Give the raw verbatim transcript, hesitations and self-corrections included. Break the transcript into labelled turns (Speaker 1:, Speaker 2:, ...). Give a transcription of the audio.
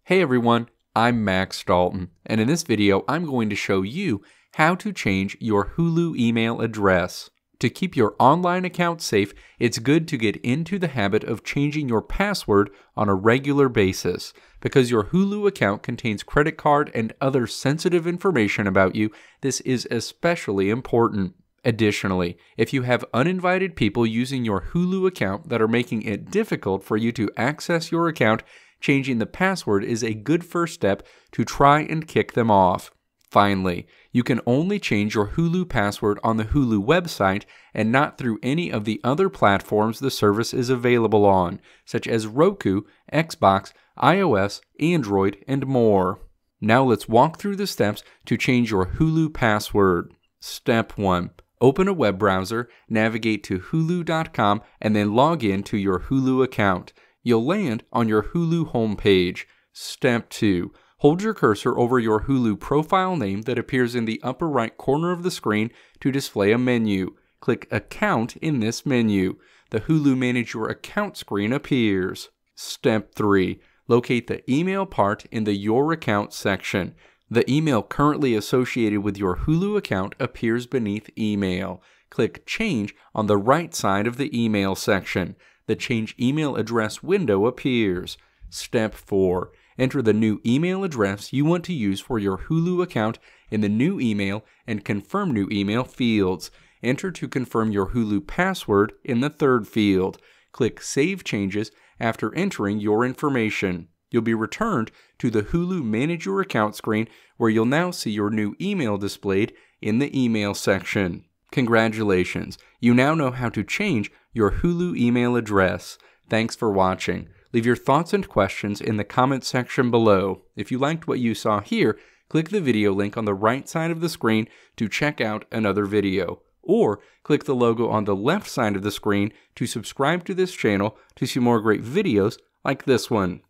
Speaker 1: Hey everyone, I'm Max Dalton, and in this video I'm going to show you how to change your Hulu email address. To keep your online account safe, it's good to get into the habit of changing your password on a regular basis. Because your Hulu account contains credit card and other sensitive information about you, this is especially important. Additionally, if you have uninvited people using your Hulu account that are making it difficult for you to access your account, changing the password is a good first step to try and kick them off. Finally, you can only change your Hulu password on the Hulu website and not through any of the other platforms the service is available on, such as Roku, Xbox, iOS, Android, and more. Now let's walk through the steps to change your Hulu password. Step one. Open a web browser, navigate to hulu dot com, and then log in to your Hulu account. You'll land on your Hulu homepage. Step two. Hold your cursor over your Hulu profile name that appears in the upper right corner of the screen to display a menu. Click Account in this menu. The Hulu Manage Your Account screen appears. Step three. Locate the email part in the Your Account section. The email currently associated with your Hulu account appears beneath Email. Click Change on the right side of the email section. The Change Email Address window appears. Step four. Enter the new email address you want to use for your Hulu account in the New Email and Confirm New Email fields. Enter to confirm your Hulu password in the third field. Click Save Changes after entering your information. You'll be returned to the Hulu Manage Your Account screen where you'll now see your new email displayed in the email section. Congratulations! You now know how to change your Hulu email address. Thanks for watching. Leave your thoughts and questions in the comment section below. If you liked what you saw here, click the video link on the right side of the screen to check out another video. Or click the logo on the left side of the screen to subscribe to this channel to see more great videos like this one.